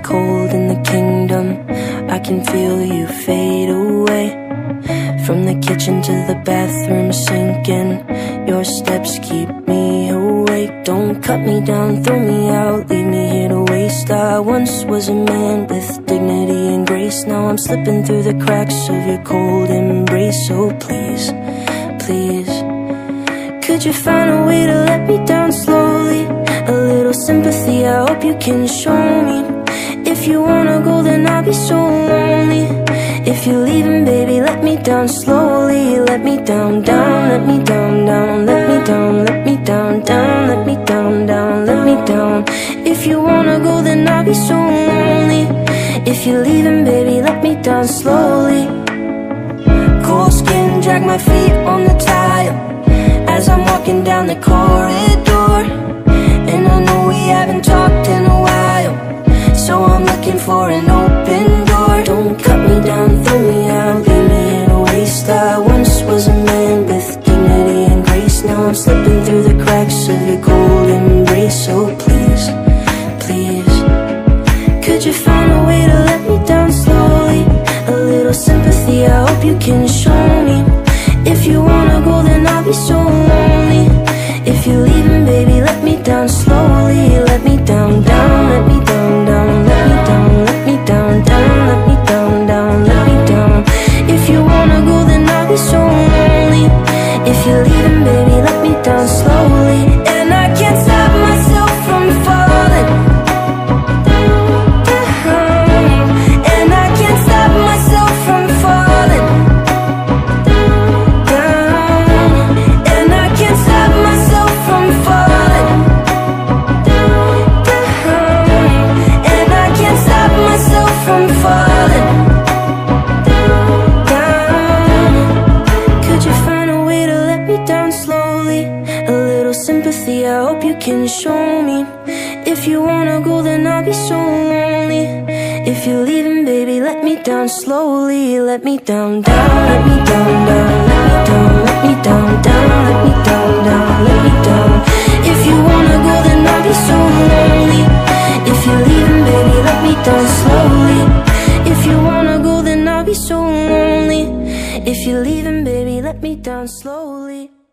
cold in the kingdom. I can feel you fade away. From the kitchen to the bathroom sinking, your steps keep me awake. Don't cut me down, throw me out, leave me here to waste. I once was a man with dignity and grace. Now I'm slipping through the cracks of your cold embrace. So please, please, could you find a way to let me down slowly? A little sympathy, I hope you can show me. If you wanna go, then I'll be so lonely. If you're leaving, baby, let me down slowly. Let me down, down, let me down, down, let me down, let me down, down, let me down, down, let me down. If you wanna go, then I'll be so lonely. If you're leaving, baby, let me down slowly. Cold skin, drag my feet on the tile as I'm walking down the corridor. And I know we haven't talked in a while, so I'm looking for an open door. Don't cut me down, throw me out, leave me in a waste. I once was a man with dignity and grace. Now I'm slipping through the cracks of your cold embrace. So please, please, could you find a way to let me down slowly? A little sympathy, I hope you can show me. If you wanna go, then I'll be so lonely. If you're leaving, baby, let me down slowly. Let me down, down, let me down, down, let me down, let me down, down, let me down, down, let me down. If you wanna go, then I'll be so lonely. If you're leaving, baby, let me down slowly. And I can't stop myself from falling down. And I can't stop myself from falling down. And I can't stop myself from falling down. And I can't stop myself from falling down. Could you find a way to let me down slowly? A little sympathy, I hope you can show me. If you wanna go, then I'll be so lonely. If you're leaving, baby, let me down slowly. Let me down, down, let me down, down, let me down, let me down, down, let me down, down, let me down. If you wanna go, then I'll be so lonely. If you're leaving, baby, let me down slowly. If you wanna go, then I'll be so lonely. If you're leaving, baby, let me down slowly.